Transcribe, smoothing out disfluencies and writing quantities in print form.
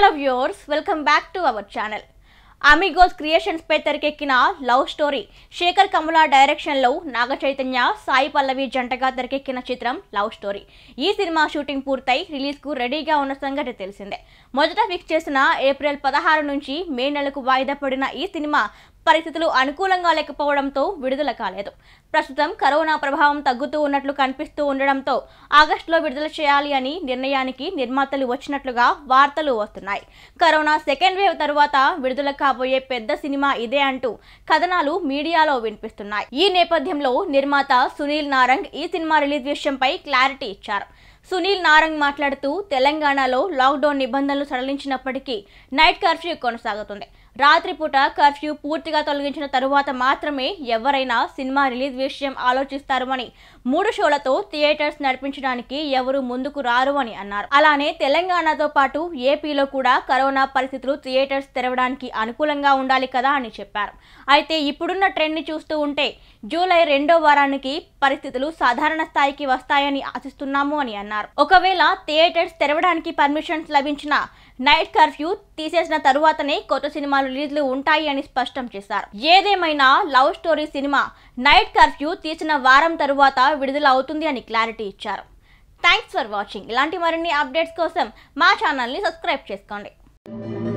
Hello viewers, welcome back to our channel. Amigos Creations పై తెరకెక్కిన love story Sekhar Kammula direction లో నాగ చైతన్య సాయి పల్లవి జంటగా తెరకెక్కిన చిత్రం లవ్ స్టోరీ. ఈ సినిమా షూటింగ్ పూర్తయి రిలీజ్ కు రెడీగా ఉన్న సంగతి తెలిసిందే. మొదట ఫిక్స్ చేసిన ఏప్రిల్ 16 నుంచి మే నెలకు వాయిదా పడిన ఈ సినిమా పరిస్థితులు అనుకూలంగా లేకపోవడంతో విడుదల కాలేదు. ప్రస్తుతం కరోనా ప్రభావం తగ్గుతూ ఉన్నట్లు కనిపిస్తూ ఉండడంతో ఆగస్టులో విడుదల చేయాలి అని నిర్ణయానికి నిర్మాతలు వచ్చినట్లుగా వార్తలు వస్తున్నాయి. కరోనా సెకండ్ వేవ్ తరువాత విడుదల కాబోయే పెద్ద సినిమా ఇదే అంటూ కథనాలు మీడియాలో వినిపిస్తున్నాయి. ఈ నేపథ్యంలో నిర్మాత సునీల్ నారంగ్ ఈ సినిమా రిలీజ్ విషయంపై క్లారిటీ ఇచ్చారు. సునీల్ నారంగ్ మాట్లాడుతూ తెలంగాణలో లాక్డౌన్ నిబంధనలు సడలించినప్పటికీ నైట్ కర్ఫ్యూ కొనసాగుతుంది. రాత్రిపూట కర్ఫ్యూ పూర్తిగా తొలగించిన తరువాత మాత్రమే ఎవరైనా సినిమా రిలీజ్ విషయం ఆలోచిస్తారు అని 3 షోలతో థియేటర్స్ నడిపించడానికి ఎవరు ముందుకు రారు అని అన్నారు. అలానే తెలంగాణతో పాటు ఏపీలో కూడా కరోనా పరిస్థితులు థియేటర్స్ తెరవడానికి అనుకూలంగా ఉండాలి కదా అని చెప్పారు. అయితే ఇప్పుడున్న ట్రెండ్ ని చూస్తూ ఉంటే జూలై 2వ వారానికి పరిస్థితులు సాధారణ స్థాయికి వస్తాయని ఆశిస్తున్నాము అని అన్నారు. ఒకవేళ థియేటర్స్ తెరవడానికి పర్మిషన్స్ లభించిన నైట్ కర్ఫ్యూ తీసేసిన తరువాతనే కొత్త సినిమాలు రిలీజ్లు ఉంటాయి అని స్పష్టం చేశారు. ఏదేమైనా love story cinema night curfew తీసిన వారం తరువాత విడుదల అవుతుంది అని క్లారిటీ ఇచ్చారు. Thanks for watching. ఇలాంటి మరిన్ని అప్డేట్స్ కోసం మా ఛానల్ని సబ్స్క్రైబ్ చేసుకోండి.